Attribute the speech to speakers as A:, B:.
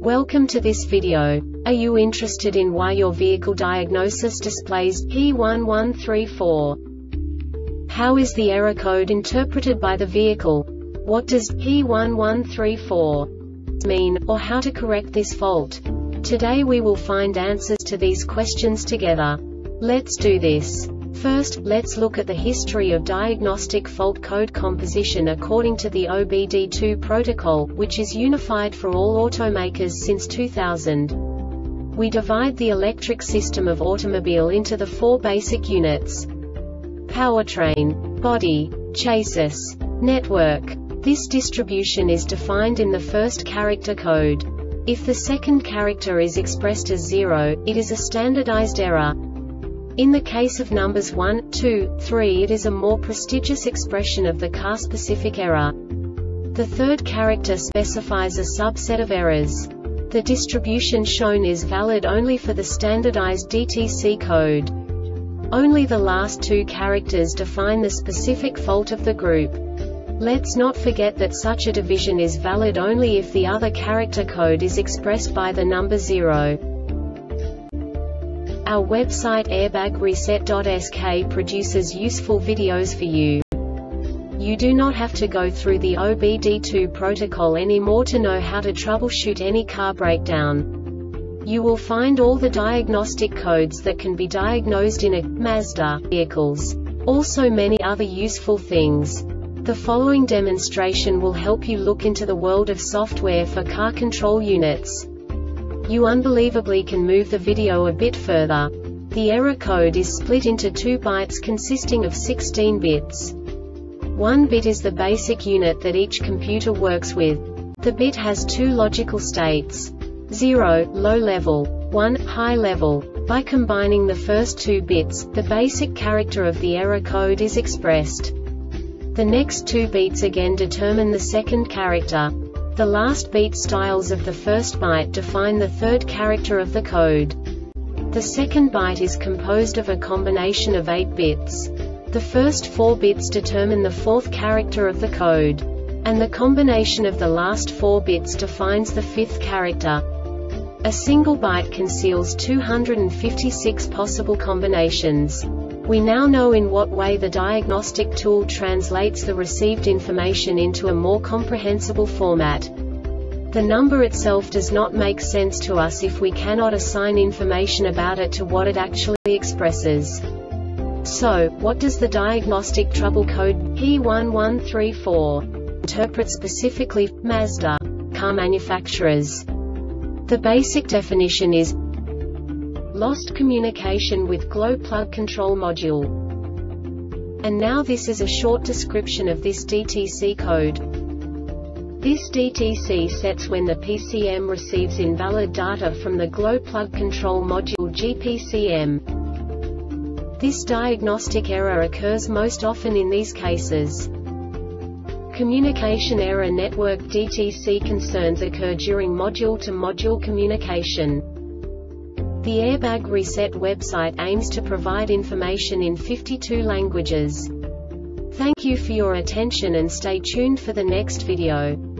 A: Welcome to this video. Are you interested in why your vehicle diagnosis displays P1134? How is the error code interpreted by the vehicle? What does P1134 mean, or how to correct this fault? Today we will find answers to these questions together. Let's do this. First, let's look at the history of diagnostic fault code composition according to the OBD2 protocol, which is unified for all automakers since 2000. We divide the electric system of automobile into the four basic units: powertrain, body, chassis, network. This distribution is defined in the first character code. If the second character is expressed as 0, it is a standardized error. In the case of numbers 1, 2, 3, it is a more prestigious expression of the car-specific error. The third character specifies a subset of errors. The distribution shown is valid only for the standardized DTC code. Only the last two characters define the specific fault of the group. Let's not forget that such a division is valid only if the other character code is expressed by the number 0. Our website airbagreset.sk produces useful videos for you. You do not have to go through the OBD2 protocol anymore to know how to troubleshoot any car breakdown. You will find all the diagnostic codes that can be diagnosed in a Mazda vehicles. Also many other useful things. The following demonstration will help you look into the world of software for car control units. You unbelievably can move the video a bit further. The error code is split into 2 bytes consisting of 16 bits. 1 bit is the basic unit that each computer works with. The bit has 2 logical states: 0, low level, 1, high level. By combining the first 2 bits, the basic character of the error code is expressed. The next 2 beats again determine the second character. The last beat styles of the first byte define the third character of the code. The second byte is composed of a combination of 8 bits. The first 4 bits determine the fourth character of the code. And the combination of the last 4 bits defines the fifth character. A single byte conceals 256 possible combinations. We now know in what way the diagnostic tool translates the received information into a more comprehensible format. The number itself does not make sense to us if we cannot assign information about it to what it actually expresses. So, what does the diagnostic trouble code P1134 interpret specifically for Mazda car manufacturers? The basic definition is lost communication with glow plug control module. And now this is a short description of this DTC code. This DTC sets when the PCM receives invalid data from the glow plug control module GPCM. This diagnostic error occurs most often in these cases: communication error. Network DTC concerns occur during module-to-module communication. The Airbag Reset website aims to provide information in 52 languages. Thank you for your attention and stay tuned for the next video.